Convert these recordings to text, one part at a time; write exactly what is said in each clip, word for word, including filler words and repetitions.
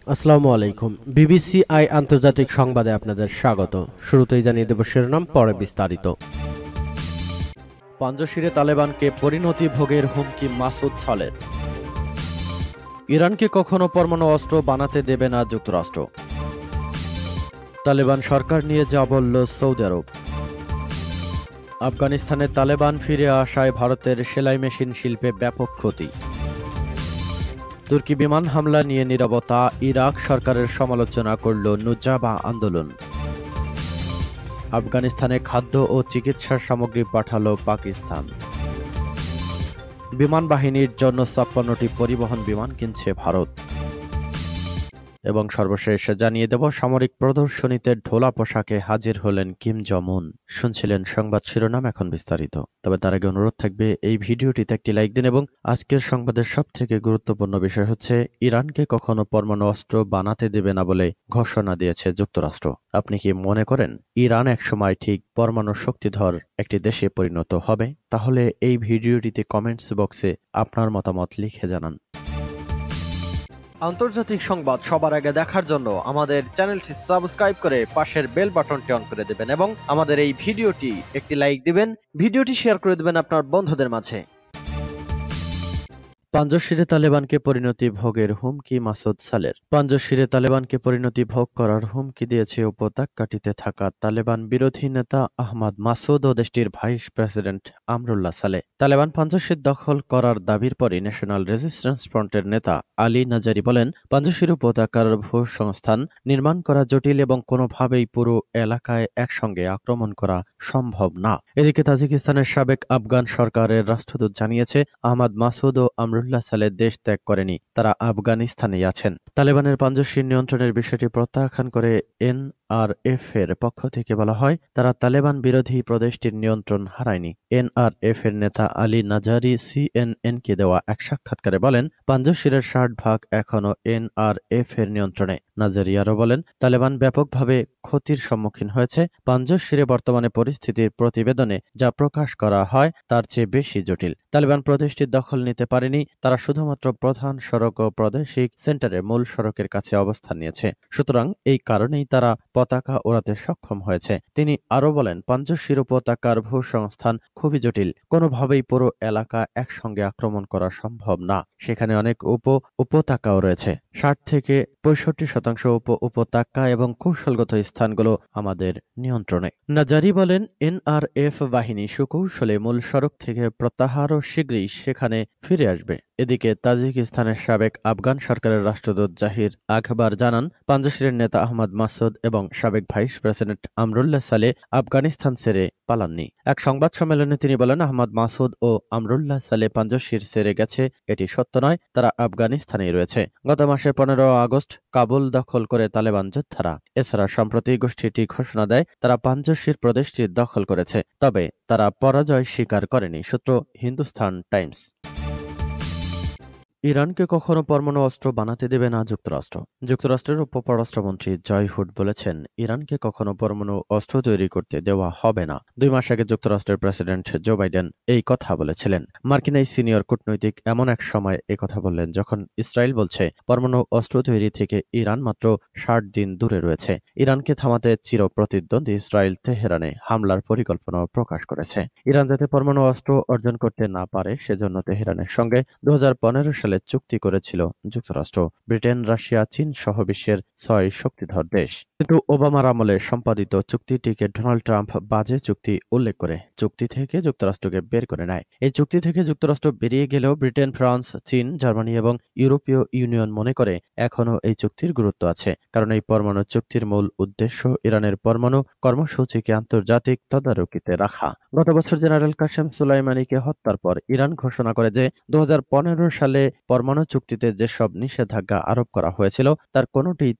আসসালামু আলাইকুম। BBC I আন্তর্জাতিক সংবাদে আপনাদের স্বাগত। শুরুতেই জানিয়ে দেব শিরোনাম, পরে বিস্তারিত। পঞ্চশীরে তালেবানকে পরিণতি ভোগের হুমকি মাসুদ সালের। ইরানকে কখনো পরমাণু অস্ত্র বানাতে দেবে না যুক্তরাষ্ট্র। তালেবান সরকার নিয়ে যা বলল সৌদি আরব। আফগানিস্তানে তালেবান ফিরে আসায় ভারতের সেলাই মেশিন শিল্পে ব্যাপক ক্ষতি। তুর্কি বিমান হামলা নিয়ে নীরবতা, ইরাক সরকারের সমালোচনা করল নুজাবা আন্দোলন। আফগানিস্তানে খাদ্য ও চিকিৎসার সামগ্রী পাঠালো পাকিস্তান। বিমান বাহিনীর জন্য ছাপ্পান্নটি পরিবহন বিমান কিনছে ভারত। এবং সর্বশেষ জানিয়ে দেব, সামরিক প্রদর্শনীতে ঢোলা পোশাকে হাজির হলেন কিম জং উন। শুনছিলেন সংবাদ শিরোনাম, এখন বিস্তারিত। তবে তার আগে অনুরোধ থাকবে এই ভিডিওটিতে একটি লাইক দিন। এবং আজকের সংবাদের সব থেকে গুরুত্বপূর্ণ বিষয় হচ্ছে, ইরানকে কখনো পরমাণু অস্ত্র বানাতে দেবে না বলে ঘোষণা দিয়েছে যুক্তরাষ্ট্র। আপনি কি মনে করেন ইরান একসময় ঠিক পরমাণু শক্তিধর একটি দেশে পরিণত হবে? তাহলে এই ভিডিওটিতে কমেন্টস বক্সে আপনার মতামত লিখে জানান। আন্তর্জাতিক সংবাদ সবার আগে দেখার জন্য আমাদের চ্যানেলটি সাবস্ক্রাইব করে পাশের বেল বাটনটি অন করে দেবেন এবং আমাদের এই ভিডিওটি একটি লাইক দিবেন, ভিডিওটি শেয়ার করে দেবেন আপনার বন্ধুদের মাঝে। পঞ্চশীরে তালেবানকে পরিণতি ভোগের হুমকি মাসুদ সালের। পঞ্চশীরে তালেবানকে পরিণতি ভোগ করার হুমকি দিয়েছে উপত্যকাটিতে থাকা তালেবান বিরোধী নেতা আহমদ মাসুদ ও দেশটির ভাইস প্রেসিডেন্ট আমরুল্লাহ সালে। তালেবান পঞ্চশীর দখল করার দাবির পরই ন্যাশনাল রেজিস্ট্যান্স ফ্রন্টের নেতা আলী নাজারি বলেন, পঞ্চশীর উপত্যকার ভূসংস্থান নির্মাণ করা জটিল এবং কোনোভাবেই পুরো এলাকায় একসঙ্গে আক্রমণ করা সম্ভব না। এদিকে তাজিকিস্তানের সাবেক আফগান সরকারের রাষ্ট্রদূত জানিয়েছে, আহমদ মাসুদ ও আমরুল্লাহ সালে দেশ ত্যাগ করেনি, তারা আফগানিস্তানেই আছেন। তালেবানের পঞ্চশীর নিয়ন্ত্রণের বিষয়টি প্রত্যাখ্যান করে এন আর এফ এর পক্ষ থেকে বলা হয়, তারা তালেবান বিরোধী প্রদেশটির নিয়ন্ত্রণ হারায়নি। এন আর এফ এর নেতা আলী নাজারি সিএনএনকে দেওয়া এক সাক্ষাৎকারে বলেন, পঞ্চশীরের ষাট ভাগ এখনও এন আর এফ এর নিয়ন্ত্রণে। নাজারি আরও বলেন, তালেবান ব্যাপকভাবে ক্ষতির সম্মুখীন হয়েছে। পঞ্চশীরে বর্তমানে পরিস্থিতির প্রতিবেদনে যা প্রকাশ করা হয় তার চেয়ে বেশি জটিল। তালেবান প্রদেশটির দখল নিতে পারেনি, তারা শুধুমাত্র প্রধান সড়ক ও প্রাদেশিক সেন্টারে মূল সড়কের কাছে অবস্থান নিয়েছে। সুতরাং এই কারণেই তারা পতাকা ওড়াতে সক্ষম হয়েছে। তিনি আরও বলেন, পঞ্চশীর উপত্যকার ভূসংস্থান খুবই জটিল, কোনোভাবেই পুরো এলাকা একসঙ্গে আক্রমণ করা সম্ভব না। সেখানে অনেক উপ উপত্যকাও রয়েছে। ষাট থেকে পঁয়ষট্টি শতাংশ উপ উপত্যকা এবং কৌশলগত স্থানগুলো আমাদের নিয়ন্ত্রণে। নাজারি বলেন, এন আর এফ বাহিনী সুকৌশলে মূল সড়ক থেকে প্রত্যাহার ও শীঘ্রই সেখানে ফিরে আসবে। এদিকে তাজিকিস্তানের সাবেক আফগান সরকারের রাষ্ট্রদূত জাহির আকবর জানান, পঞ্চশীরের নেতা আহমদ মাসুদ এবং সাবেক ভাইস প্রেসিডেন্ট আমরুল্লাহ সালে আফগানিস্তান ছেড়ে পালাননি। এক সংবাদ সম্মেলনে তিনি বলেন, আহমদ মাসুদ ও আমরুল্লাহ সালে পঞ্চশীর ছেড়ে গেছে এটি সত্য নয়, তারা আফগানিস্তানেই রয়েছে। গত মাসের পনেরো আগস্ট কাবুল দখল করে তালেবান যোদ্ধারা। এছাড়া সম্প্রতি গোষ্ঠীটি ঘোষণা দেয় তারা পঞ্চশীর প্রদেশটি দখল করেছে, তবে তারা পরাজয় স্বীকার করেনি। সূত্র হিন্দুস্তান টাইমস। ইরানকে কখনো পরমাণু অস্ত্র বানাতে দেবে না যুক্তরাষ্ট্র। যুক্তরাষ্ট্রের উপপররাষ্ট্রমন্ত্রী জয় হুড বলেছেন, ইরানকে কখনো পরমাণু অস্ত্র তৈরি করতে দেওয়া হবে না। দুই মাস আগে যুক্তরাষ্ট্রের প্রেসিডেন্ট জো বাইডেন এই কথা বলেছিলেন। মার্কিন এই সিনিয়র কূটনৈতিক এমন এক সময় এ কথা বললেন যখন ইসরায়েল বলছে পরমাণু অস্ত্র তৈরি থেকে ইরান মাত্র ষাট দিন দূরে রয়েছে। ইরানকে থামাতে চির প্রতিদ্বন্দ্বী ইসরায়েল তেহরানে হামলার পরিকল্পনা প্রকাশ করেছে। ইরান যাতে পরমাণু অস্ত্র অর্জন করতে না পারে সেজন্য তেহরানের সঙ্গে দু হাজার পনেরো সালে চুক্তি করেছিল যুক্তরাষ্ট্র, ব্রিটেন, রাশিয়া, চীন সহ বিশ্বের ছয় শক্তিধর দেশ। কিন্তু ওবামার আমলে সম্পাদিত চুক্তিটিকে ডোনাল্ড ট্রাম্প বাজে চুক্তি উল্লেখ করে চুক্তি থেকে যুক্তরাষ্ট্রকে বের করে নেয়। এই চুক্তি থেকে যুক্তরাষ্ট্র বেরিয়ে গেলেও ব্রিটেন, ফ্রান্স, চীন, জার্মানি এবং ইউরোপীয় ইউনিয়ন মনে করে এখনও এই চুক্তির গুরুত্ব আছে, কারণ এই পরমাণু চুক্তির মূল উদ্দেশ্য ইরানের পরমাণু কর্মসূচিকে আন্তর্জাতিক তদারকিতে রাখা। গত বছর জেনারেল কাসেম সুলাইমানিকে হত্যার পর ইরান ঘোষণা করে যে দু হাজার পনেরো সালে পরমাণু চুক্তিতে যেসব নিষেধাজ্ঞা আরোপ করা হয়েছিল তার কোনোটিই তারা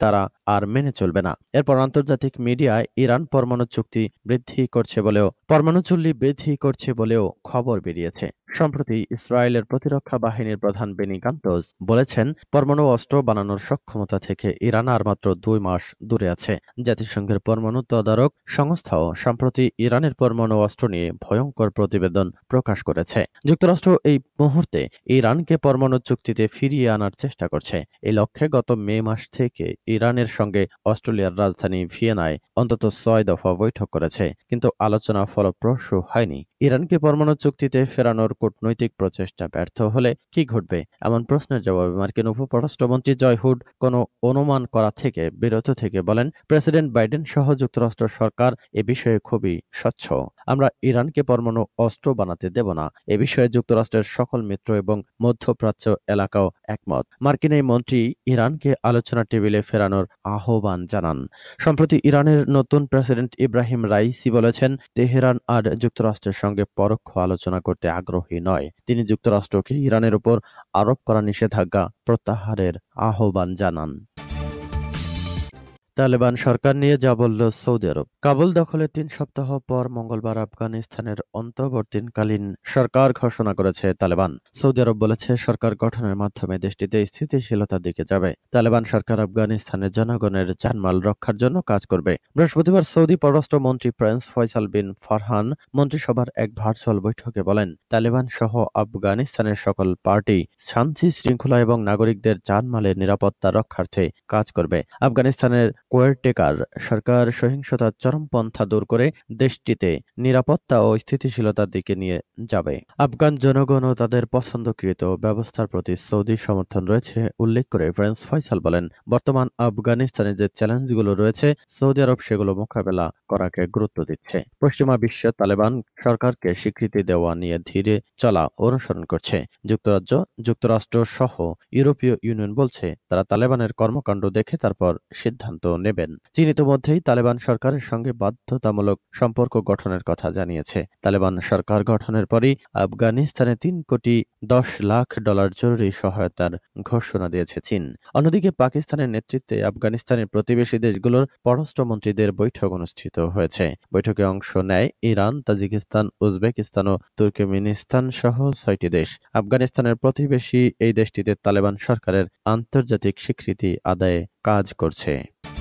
আর মেনে চলবে না। এরপর আন্তর্জাতিক মিডিয়ায় ইরান পরমাণু চুক্তি বৃদ্ধি করছে বলেও পরমাণু চুল্লি বৃদ্ধি করছে বলেও খবর বেরিয়েছে। সম্প্রতি ইসরায়েলের প্রতিরক্ষা বাহিনীর প্রধান বেনি গান্তজ বলেছেন, পরমাণু অস্ত্র বানানোর সক্ষমতা থেকে ইরান আর মাত্র দুই মাস দূরে আছে। জাতিসংঘের পরমাণু তদারক সংস্থাও সম্প্রতি ইরানের পরমাণু অস্ত্র নিয়ে ভয়ঙ্কর প্রতিবেদন প্রকাশ করেছে। যুক্তরাষ্ট্র এই মুহূর্তে ইরানকে পরমাণু চুক্তিতে ফিরিয়ে আনার চেষ্টা করছে। এই লক্ষ্যে গত মে মাস থেকে ইরানের সঙ্গে অস্ট্রেলিয়ার রাজধানী ভিয়েনায় অন্তত ছয় দফা বৈঠক করেছে, কিন্তু আলোচনা ফলপ্রসূ হয়নি। ইরানকে পরমাণু চুক্তিতে ফেরানোর কূটনৈতিক প্রচেষ্টা ব্যর্থ হলে কি ঘটবে, এমন প্রশ্নের জবাবে মার্কিন উপপররাষ্ট্রমন্ত্রী জয় হুড কোনো অনুমান করা থেকে বিরত থেকে বলেন, প্রেসিডেন্ট বাইডেন সহ যুক্তরাষ্ট্র সরকার এ বিষয়ে খুবই স্বচ্ছ। আমরা ইরানকে পরমাণু অস্ত্র বানাতে দেব না। এ বিষয়ে যুক্তরাষ্ট্রের সকল মিত্র এবং মধ্যপ্রাচ্য এলাকাও একমত। মার্কিন এই মন্ত্রী ইরানকে আলোচনা টেবিলে ফেরানোর আহ্বান জানান। সম্প্রতি ইরানের নতুন প্রেসিডেন্ট ইব্রাহিম রাইসি বলেছেন, তেহরান আর যুক্তরাষ্ট্রের সঙ্গে পরোক্ষ আলোচনা করতে আগ্রহী নয়। তিনি যুক্তরাষ্ট্রকে ইরানের উপর আরোপ করা নিষেধাজ্ঞা প্রত্যাহারের আহ্বান জানান। তালেবান সরকার নিয়ে যা বলল সৌদি আরব। কাবুল দখলের তিন সপ্তাহ পর মঙ্গলবার আফগানিস্তানের অন্তর্বর্তীকালীন সরকার ঘোষণা করেছে তালেবান। সৌদি আরব বলেছে, সরকার গঠনের মাধ্যমে দেশটিতে স্থিতিশীলতার দিকে যাবে। তালেবান সরকার আফগানিস্তানের জনগণের জানমাল রক্ষার জন্য কাজ করবে। বৃহস্পতিবার সৌদি পররাষ্ট্রমন্ত্রী প্রিন্স ফয়সাল বিন ফারহান মন্ত্রিসভার এক ভার্চুয়াল বৈঠকে বলেন, তালেবান সহ আফগানিস্তানের সকল পার্টি শান্তি শৃঙ্খলা এবং নাগরিকদের জানমালের নিরাপত্তা রক্ষার্থে কাজ করবে। আফগানিস্তানের কেয়ারটেকার সরকার সহিংসতার চরমপন্থা দূর করে দেশটিতে নিরাপত্তা ও স্থিতিশীলতার দিকে নিয়ে যাবে। আফগান জনগণ ও তাদের পছন্দকৃত ব্যবস্থার প্রতি সৌদি সমর্থন রয়েছে উল্লেখ করে প্রিন্স ফয়সাল বলেন, বর্তমান আফগানিস্তানে যে চ্যালেঞ্জগুলো রয়েছে সৌদি আরব সেগুলো মোকাবেলা করাকে গুরুত্ব দিচ্ছে। পশ্চিমা বিশ্ব তালেবান সরকারকে স্বীকৃতি দেওয়া নিয়ে ধীরে চলা অনুসরণ করছে। যুক্তরাজ্য যুক্তরাষ্ট্র সহ ইউরোপীয় ইউনিয়ন বলছে, তারা তালেবানের কর্মকাণ্ড দেখে তারপর সিদ্ধান্ত নেবেন। চীন ইতিমধ্যেই তালেবান সরকারের সঙ্গে বাধ্যতামূলক সম্পর্ক গঠনের কথা জানিয়েছে। তালেবান সরকার গঠনের পরই আফগানিস্তানে তিন কোটি দশ লাখ ডলার জরুরি সহায়তার ঘোষণা দিয়েছে চীন। অন্যদিকে পাকিস্তানের নেতৃত্বে আফগানিস্তানের প্রতিবেশী দেশগুলোর পররাষ্ট্রমন্ত্রীদের বৈঠক অনুষ্ঠিত হয়েছে। বৈঠকে অংশ নেয় ইরান, তাজিকিস্তান, উজবেকিস্তান ও তুর্কমেনিস্তান সহ ছয়টি দেশ। আফগানিস্তানের প্রতিবেশী এই দেশটিতে তালেবান সরকারের আন্তর্জাতিক স্বীকৃতি আদায়ে কাজ করছে।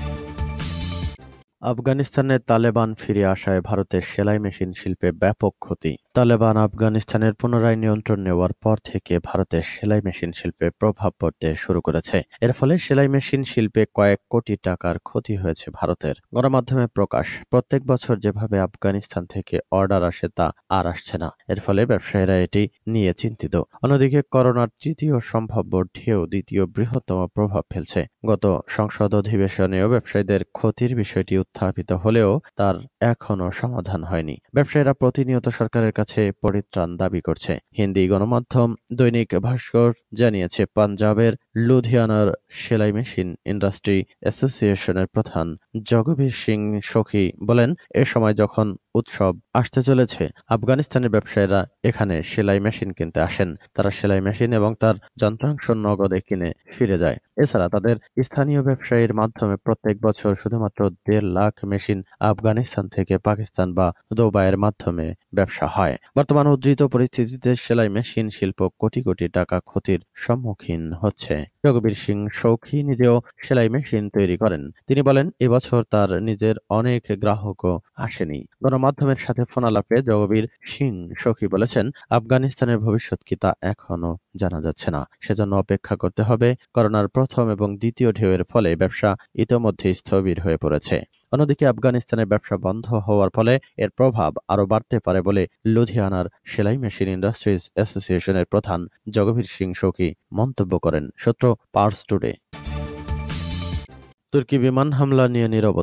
আফগানিস্তানে তালেবান ফিরে আসায় ভারতের সেলাই মেশিন শিল্পে ব্যাপক ক্ষতি। তালেবান আফগানিস্তানের পুনরায় নিয়ন্ত্রণ নেওয়ার পর থেকে ভারতের সেলাই মেশিন শিল্পে প্রভাব পড়তে শুরু করেছে। এর ফলে সেলাই মেশিন শিল্পে কয়েক কোটি টাকার ক্ষতি হয়েছে ভারতের। গণমাধ্যমে প্রকাশ, প্রত্যেক বছর যেভাবে আফগানিস্তান থেকে অর্ডার আসে তা আর আসছে না। এর ফলে ব্যবসায়ীরা এটি নিয়ে চিন্তিত। অন্যদিকে করোনার তৃতীয় সম্ভাব্য ঢেউ দ্বিতীয় বৃহত্তম প্রভাব ফেলছে। গত সংসদ অধিবেশনেও ব্যবসায়ীদের ক্ষতির বিষয়টি উত্থাপিত হলেও তার এখনো সমাধান হয়নি। ব্যবসায়ীরা প্রতিনিয়ত সরকারের কাছে পরিত্রাণ দাবি করছে। হিন্দি গণমাধ্যম দৈনিক ভাস্কর জানিয়েছে, পাঞ্জাবের লুধিয়ানার সেলাই মেশিন ইন্ডাস্ট্রি অ্যাসোসিয়েশনের প্রধান জগবীর সিং সখী বলেন, এ সময় যখন উৎসব আসতে চলেছে, আফগানিস্তানের ব্যবসায়ীরা এখানে সেলাই মেশিন কিনতে আসেন। তারা সেলাই মেশিন এবং তার যন্ত্রাংশ নগদে কিনে ফিরে যায়। এছাড়া তাদের স্থানীয় ব্যবসায়ীর মাধ্যমে প্রত্যেক বছর শুধুমাত্র দেড় লাখ মেশিন আফগানিস্তান থেকে পাকিস্তান বা দুবাইয়ের মাধ্যমে ব্যবসা হয়। বর্তমান উদ্ধৃত পরিস্থিতিতে সেলাই মেশিন শিল্প কোটি কোটি টাকা ক্ষতির সম্মুখীন হচ্ছে। জগবীর সিং সৌখী নিজেও সেলাই মেশিন তৈরি করেন। তিনি বলেন, এবছর তার নিজের অনেক গ্রাহকও আসেনি। গণমাধ্যমের সাথে ফোনালাপে জগবীর সিং সৌখী বলেছেন, আফগানিস্তানের ভবিষ্যৎ কি তা এখনো জানা যাচ্ছে না। সেজন্য অপেক্ষা করতে হবে। করোনার প্রথম এবং দ্বিতীয় ঢেউয়ের ফলে ব্যবসা ইতোমধ্যে স্থবির হয়ে পড়েছে। অন্যদিকে আফগানিস্তানের ব্যবসা বন্ধ হওয়ার ফলে এর প্রভাব আরও বাড়তে পারে বলে লুধিয়ানার সেলাই মেশিন ইন্ডাস্ট্রিজ অ্যাসোসিয়েশনের প্রধান জগবীর সিং সৌখী মন্তব্য করেন। সূত্র পার্স টুডে। তুর্কি বিমান হামলা নিয়ে নীরবতা।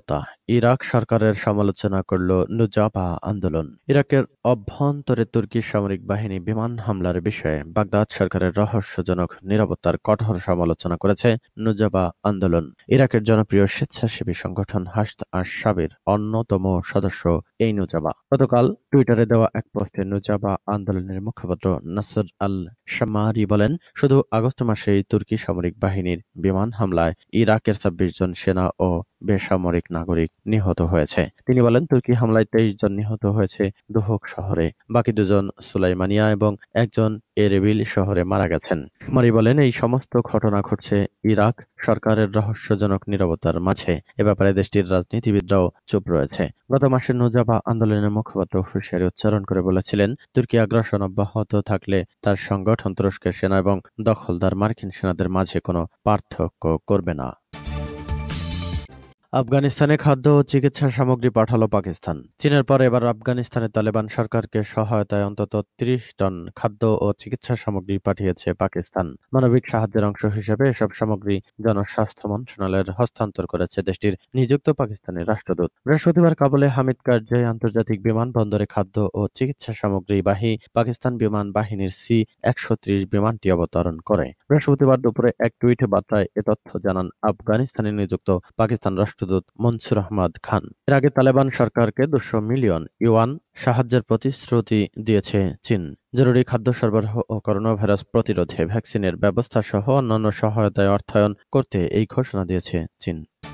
ইরাক সরকারের সমালোচনা করল নুজাবা আন্দোলন। ইরাকের অভ্যন্তরে তুর্কি সামরিক বাহিনী বিমান হামলার বিষয়ে বাগদাদ সরকারের রহস্যজনক নিরাপত্তার কঠোর সমালোচনা করেছে নুজাবা আন্দোলন। ইরাকের জনপ্রিয় স্বেচ্ছাসেবী সংগঠন হাশদ আশ-শাবির অন্যতম সদস্য এই নুজাবা। গতকাল টুইটারে দেওয়া এক পোস্টে নুজাবা আন্দোলনের মুখপাত্র নাসর আল শামারি বলেন, শুধু আগস্ট মাসেই তুর্কি সামরিক বাহিনীর বিমান হামলায় ইরাকের ছাব্বিশ জন সেনা ও বেসামরিক নাগরিক নিহত হয়েছে। তিনি বলেন, তুর্কি হামলায় তেইশ জন নিহত হয়েছে দুহক শহরে, বাকি দুজন সুলাইমানিয়া এবং একজন এরেবিল শহরে মারা গেছেন। শামারি বলেন, এই সমস্ত ঘটনা ঘটছে ইরাক সরকারের রহস্যজনক নীরবতার মাঝে। এ ব্যাপারে দেশটির রাজনীতিবিদরাও চুপ রয়েছে। গত মাসে নুজাবা আন্দোলনের মুখপাত্র হুঁশিয়ারি উচ্চারণ করে বলেছিলেন, তুর্কি আগ্রাসন অব্যাহত থাকলে তার সংগঠন তুরস্কের সেনা এবং দখলদার মার্কিন সেনাদের মাঝে কোনো পার্থক্য করবে না। আফগানিস্তানে খাদ্য ও চিকিৎসা সামগ্রী পাঠালো পাকিস্তান। চীনের পর এবার আফগানিস্তানে তালেবান সরকারকে সহায়তায় অন্তত ত্রিশ টন খাদ্য ও চিকিৎসা সামগ্রী পাঠিয়েছে পাকিস্তান। মানবিক সাহায্যের অংশ হিসেবে এসব সামগ্রী জনস্বাস্থ্য মন্ত্রণালয়ের হস্তান্তর করেছে দেশটির নিযুক্ত পাকিস্তানের রাষ্ট্রদূত। বৃহস্পতিবার কাবুলে হামিদ কারজাই আন্তর্জাতিক বিমানবন্দরে খাদ্য ও চিকিৎসা সামগ্রীবাহী পাকিস্তান বিমান বাহিনীর সি একশো ত্রিশ বিমানটি অবতরণ করে। বৃহস্পতিবার দুপুরে এক টুইট বার্তায় এ তথ্য জানান আফগানিস্তানে নিযুক্ত পাকিস্তান রাষ্ট্রদূত মনসুর আহমদ খান। এর আগে তালেবান সরকারকে দুশো মিলিয়ন ইউয়ান সাহায্যের প্রতিশ্রুতি দিয়েছে চীন। জরুরি খাদ্য সরবরাহ ও করোনা ভাইরাস প্রতিরোধে ভ্যাকসিনের ব্যবস্থা সহ অন্যান্য সহায়তায় অর্থায়ন করতে এই ঘোষণা দিয়েছে চীন।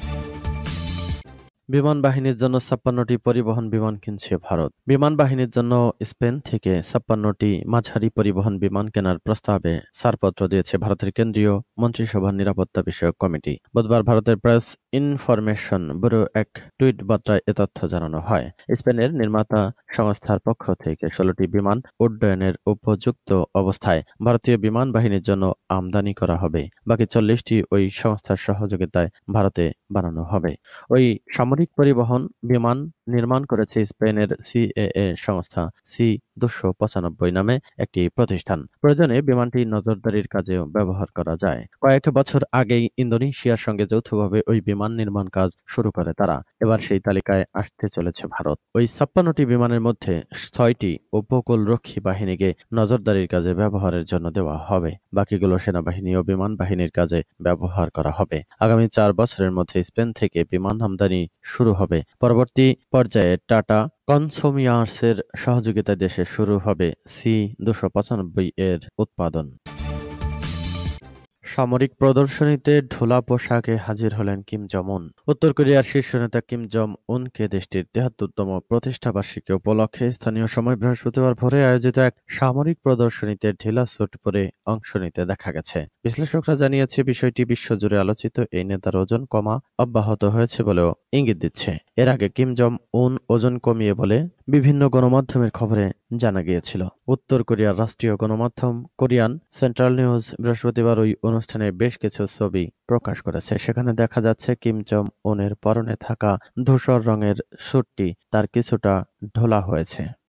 বিমান বাহিনীর জন্য ছাপ্পান্নটি পরিবহন বিমান কিনছে ভারত। বিমান বাহিনীর জন্য স্পেন থেকে ছাপ্পান্নটি মাঝারি পরিবহন বিমান কেনার প্রস্তাবে ছাড়পত্র দিয়েছে ভারতের কেন্দ্রীয় মন্ত্রিসভার নিরাপত্তা বিষয়ক কমিটি। বুধবার ভারতের প্রেস ইনফরমেশন ব্যুরো এক টুইট বার্তায় এ তথ্য জানানো হয়। স্পেনের নির্মাতা সংস্থার পক্ষ থেকে ষোলোটি বিমান উড্ডয়নের উপযুক্ত অবস্থায় ভারতীয় বিমান বাহিনীর জন্য আমদানি করা হবে। বাকি চল্লিশটি ওই সংস্থার সহযোগিতায় ভারতে বানানো হবে। ওই সামরিক পরিবহন বিমান নির্মাণ করেছে স্পেনের সিএএ সংস্থা সি দুশো পঁচানব্বই নামে একটি প্রতিষ্ঠান। প্রয়োজনে বিমানটি নজরদারির কাজেও ব্যবহার করা যায়। কয়েক বছর আগেই ইন্দোনেশিয়ার সঙ্গে যৌথভাবে ওই বিমান নির্মাণ কাজ শুরু করে তারা। এবার সেই তালিকায় আসতে চলেছে ভারত। ওই ছাপ্পান্নটি বিমানের মধ্যে ছয়টি উপকূলরক্ষী বাহিনীকে নজরদারির কাজে ব্যবহারের জন্য দেওয়া হবে। বাকিগুলো সেনাবাহিনী ও বিমান বাহিনীর কাজে ব্যবহার করা হবে। আগামী চার বছরের মধ্যে স্পেন থেকে বিমান আমদানি শুরু হবে। পরবর্তী পর্যায়ে টাটা কনসোমিয়ার্সের সহযোগিতায় দেশে শুরু হবে সি দুশো পঁচানব্বই এর উৎপাদন। সামরিক প্রদর্শনীতে ঢোলা পোশাকে হাজির হলেন কিম জং উন। উত্তর কোরিয়ার শীর্ষ নেতা কিম জং উনকে দেশটির তেহাত্তরতম প্রতিষ্ঠাবার্ষিকী উপলক্ষে স্থানীয় সময় বৃহস্পতিবার ভোরে আয়োজিত এক সামরিক প্রদর্শনীতে ঢিলা স্যুট পরে অংশ নিতে দেখা গেছে। বিশ্লেষকরা জানিয়েছে, বিষয়টি বিশ্বজুড়ে আলোচিত এই নেতার ওজন কমা অব্যাহত হয়েছে বলেও ইঙ্গিত দিচ্ছে। এর আগে কিম জং উন ওজন কমিয়ে বলে বিভিন্ন গণমাধ্যমের খবরে জানা গিয়েছিল। উত্তর কোরিয়ার রাষ্ট্রীয় গণমাধ্যম কোরিয়ান সেন্ট্রাল নিউজ বৃহস্পতিবার ওই অনুষ্ঠানে বেশ কিছু ছবি প্রকাশ করেছে। সেখানে দেখা যাচ্ছে কিম জং উনের পরনে থাকা ধূসর রঙের স্যুটটি তার কিছুটা ঢোলা হয়েছে।